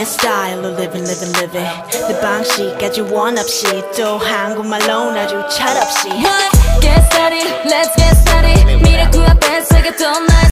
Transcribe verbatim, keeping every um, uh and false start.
내 스타일로 living living living 내 방식 아주 원 없이 또 한국말로 아주 철없이 Get started, let's get started 미래 그 앞에 서겠던 날